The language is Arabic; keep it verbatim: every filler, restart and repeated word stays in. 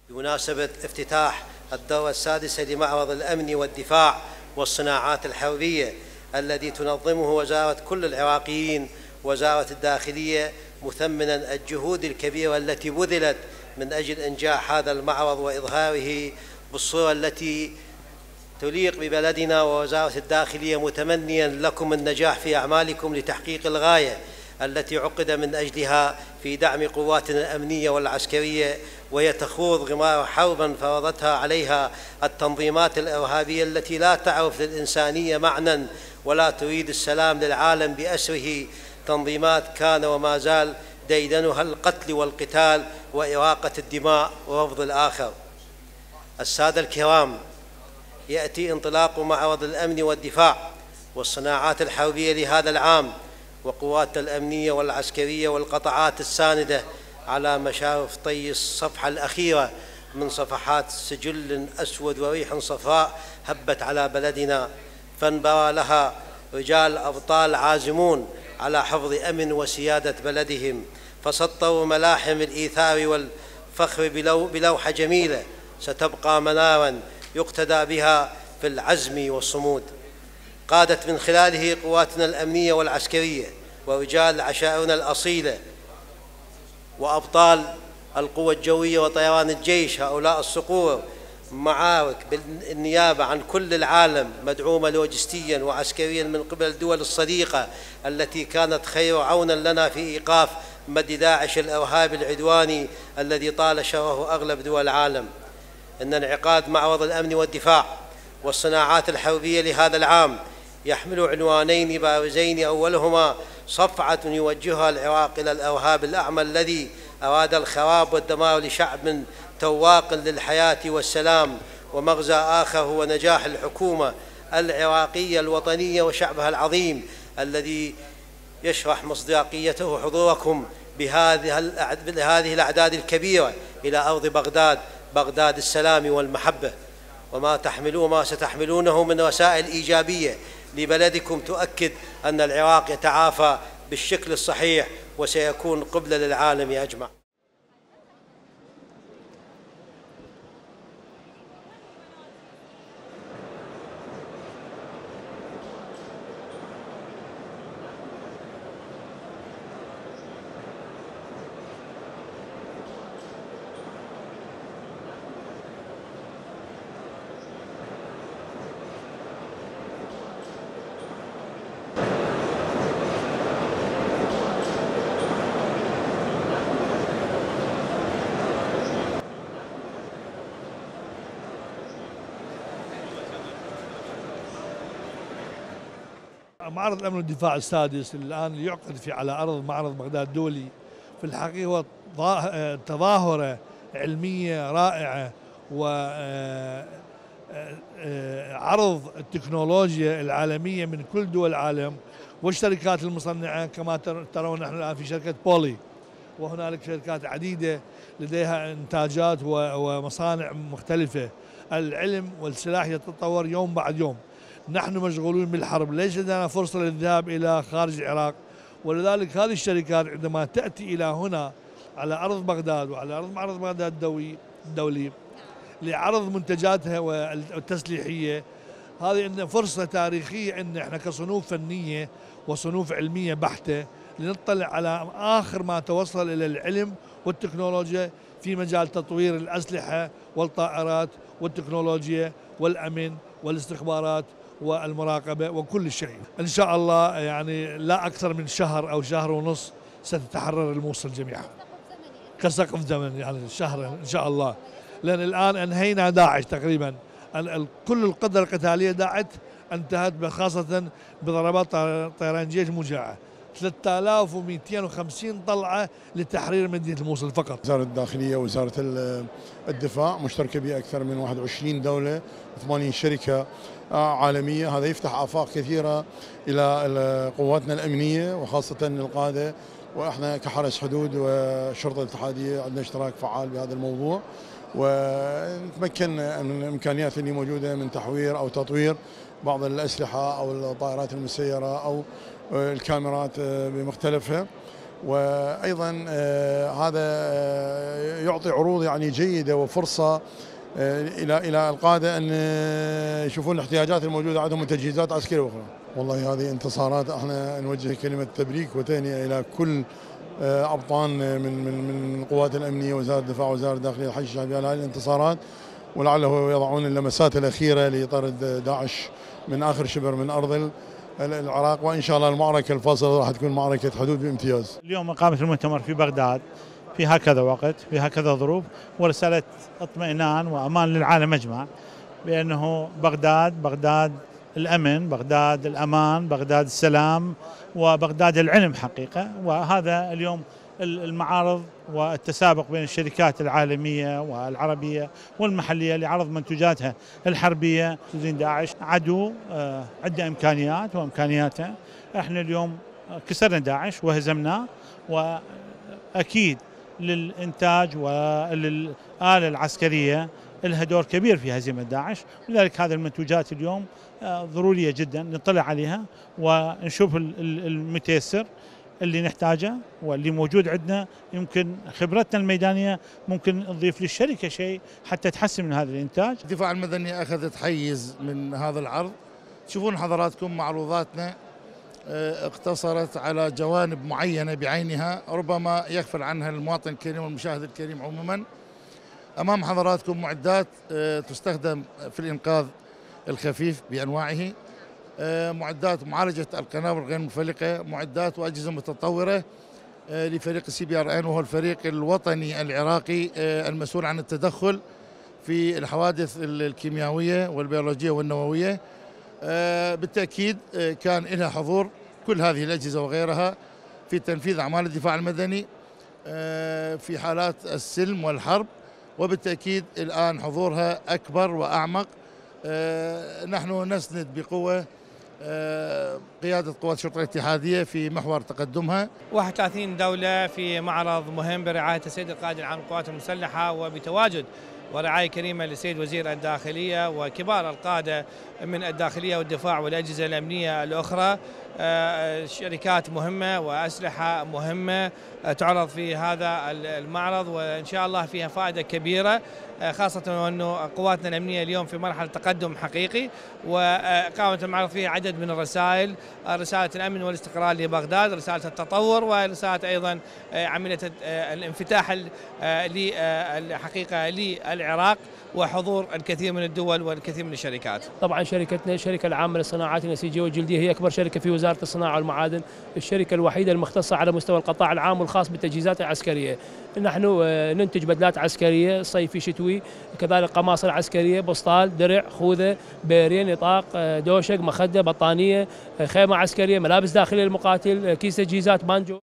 بمناسبة افتتاح الدورة السادسة لمعرض الأمن والدفاع والصناعات الحربية الذي تنظمه وزارة كل العراقيين وزارة الداخلية، مثمنا الجهود الكبيرة التي بذلت من أجل إنجاح هذا المعرض وإظهاره بالصورة التي تليق ببلدنا، ووزارة الداخلية متمنيا لكم النجاح في أعمالكم لتحقيق الغاية التي عقد من أجلها في دعم قواتنا الأمنية والعسكرية، وهي تخوض غمار حربا فرضتها عليها التنظيمات الإرهابية التي لا تعرف للإنسانية معنى ولا تريد السلام للعالم بأسره، تنظيمات كان وما زال ديدنها القتل والقتال وإراقة الدماء ورفض الآخر. السادة الكرام، يأتي انطلاق معرض الأمن والدفاع والصناعات الحربية لهذا العام وقواتنا الأمنية والعسكرية والقطاعات الساندة على مشارف طي الصفحة الأخيرة من صفحات سجل أسود وريح صفراء هبت على بلدنا، فانبرى لها رجال أبطال عازمون على حفظ أمن وسيادة بلدهم، فسطروا ملاحم الإيثار والفخر بلوحة جميلة ستبقى منارا يقتدى بها في العزم والصمود. قادت من خلاله قواتنا الأمنية والعسكرية ورجال عشائرنا الأصيلة وأبطال القوى الجوية وطيران الجيش هؤلاء الصقور معارك بالنيابة عن كل العالم، مدعومة لوجستيا وعسكريا من قبل الدول الصديقة التي كانت خير عونا لنا في إيقاف مد داعش الإرهابي العدواني الذي طال شره أغلب دول العالم. إن انعقاد معرض الأمن والدفاع والصناعات الحربية لهذا العام يحمل عنوانين بارزين، أولهما صفعة يوجهها العراق إلى الإرهاب الأعمى الذي أراد الخراب والدمار لشعب تواق للحياة والسلام، ومغزى آخر هو نجاح الحكومة العراقية الوطنية وشعبها العظيم الذي يشرح مصداقيته حضوركم بهذه الأعداد الكبيرة إلى أرض بغداد، بغداد السلام والمحبة، وما تحملوه ما ستحملونه من رسائل إيجابية لبلدكم تؤكد أن العراق يتعافى بالشكل الصحيح وسيكون قبلة للعالم أجمع. معرض الأمن والدفاع السادس الآن يعقد في على أرض معرض بغداد الدولي، في الحقيقة هو تظاهرة علمية رائعة وعرض التكنولوجيا العالمية من كل دول العالم والشركات المصنعة. كما ترون نحن الآن في شركة بولي، وهنالك شركات عديدة لديها إنتاجات ومصانع مختلفة. العلم والسلاح يتطور يوم بعد يوم، نحن مشغولون بالحرب، ليس لدينا فرصة للذهاب إلى خارج العراق، ولذلك هذه الشركات عندما تأتي إلى هنا على أرض بغداد وعلى أرض معرض بغداد الدولي الدولي لعرض منتجاتها والتسليحية، هذه عندنا فرصة تاريخية أن احنا كصنوف فنية وصنوف علمية بحتة لنطلع على آخر ما توصل إلى العلم والتكنولوجيا في مجال تطوير الأسلحة والطائرات والتكنولوجيا والأمن والاستخبارات والمراقبة وكل شيء. إن شاء الله يعني لا أكثر من شهر أو شهر ونص ستتحرر الموصل جميعا كسقف زمن، يعني شهر إن شاء الله، لأن الآن أنهينا داعش تقريبا، كل القدرة القتالية داعت انتهت، خاصة بضربات طيران جيش مجاعة، ثلاثة آلاف ومئتين وخمسين طلعة لتحرير مدينة الموصل فقط. وزارة الداخلية ووزارة الدفاع مشتركة بأكثر من واحد وعشرين دولة وثمانين شركة عالمية، هذا يفتح آفاق كثيرة إلى قواتنا الأمنية وخاصة القادة، وإحنا كحرس حدود والشرطة الاتحادية عندنا اشتراك فعال بهذا الموضوع، ونتمكن من الإمكانيات اللي موجودة من تحوير أو تطوير بعض الأسلحة أو الطائرات المسيرة أو الكاميرات بمختلفها. وأيضا هذا يعطي عروض يعني جيدة وفرصة الى الى القاده ان يشوفون الاحتياجات الموجوده عندهم من تجهيزات عسكريه اخرى. والله هذه انتصارات، احنا نوجه كلمه تبريك وتهنئه الى كل ابطان من من من القوات الامنيه، وزاره الدفاع، وزاره الداخليه، الحشد الشعبي على هذه الانتصارات، ولعله يضعون اللمسات الاخيره لطرد داعش من اخر شبر من ارض العراق، وان شاء الله المعركه الفاصله راح تكون معركه حدود بامتياز. اليوم اقامه المؤتمر في بغداد في هكذا وقت، في هكذا ظروف، ورسالة اطمئنان وأمان للعالم أجمع، بأنه بغداد بغداد الأمن، بغداد الأمان، بغداد السلام، وبغداد العلم حقيقة. وهذا اليوم المعارض والتسابق بين الشركات العالمية والعربية والمحلية لعرض منتجاتها الحربية. تزين داعش عدو عنده إمكانيات وإمكانياته، احنا اليوم كسرنا داعش وهزمناه، وأكيد للإنتاج وللآلة العسكرية لها دور كبير في هزيمة داعش، لذلك هذه المنتوجات اليوم ضرورية جدا نطلع عليها ونشوف المتيسر اللي نحتاجه واللي موجود عندنا. يمكن خبرتنا الميدانية ممكن نضيف للشركة شيء حتى تحسن من هذا الإنتاج. الدفاع المدني أخذت حيز من هذا العرض. تشوفون حضراتكم معروضاتنا اقتصرت على جوانب معينة بعينها ربما يغفل عنها المواطن الكريم والمشاهد الكريم عموما. أمام حضراتكم معدات تستخدم في الإنقاذ الخفيف بأنواعه، معدات معالجة القنابل غير المفلقة، معدات وأجهزة متطورة لفريق السي بي ار ان، وهو الفريق الوطني العراقي المسؤول عن التدخل في الحوادث الكيميائية والبيولوجية والنووية. بالتأكيد كان لها حضور كل هذه الأجهزة وغيرها في تنفيذ أعمال الدفاع المدني في حالات السلم والحرب، وبالتأكيد الآن حضورها أكبر وأعمق. نحن نسند بقوة قيادة قوات الشرطة الاتحادية في محور تقدمها. واحد وثلاثين دولة في معرض مهم برعاية السيد القائد العام للقوات المسلحة، وبتواجد ورعاية كريمة للسيد وزير الداخلية وكبار القادة من الداخلية والدفاع والأجهزة الأمنية الأخرى. شركات مهمة وأسلحة مهمة تعرض في هذا المعرض، وإن شاء الله فيها فائدة كبيرة، خاصة وأنه قواتنا الأمنية اليوم في مرحلة تقدم حقيقي. وقامت المعرض فيها عدد من الرسائل، رسالة الأمن والاستقرار لبغداد، رسالة التطور، ورسالة أيضا عملية الانفتاح الحقيقة للعراق، وحضور الكثير من الدول والكثير من الشركات. طبعا شركتنا الشركة العامة للصناعات النسيجية والجلدية هي أكبر شركة في وزارة الصناعة والمعادن، الشركة الوحيدة المختصة على مستوى القطاع العام والخاص بالتجهيزات العسكرية. نحن ننتج بدلات عسكرية صيفي شتوي، كذلك قماصة عسكرية، بسطال، درع، خوذة، بيرين، نطاق، دوشق، مخدة، بطانية، خيمة عسكرية، ملابس داخلية للمقاتل، كيس تجهيزات بانجو.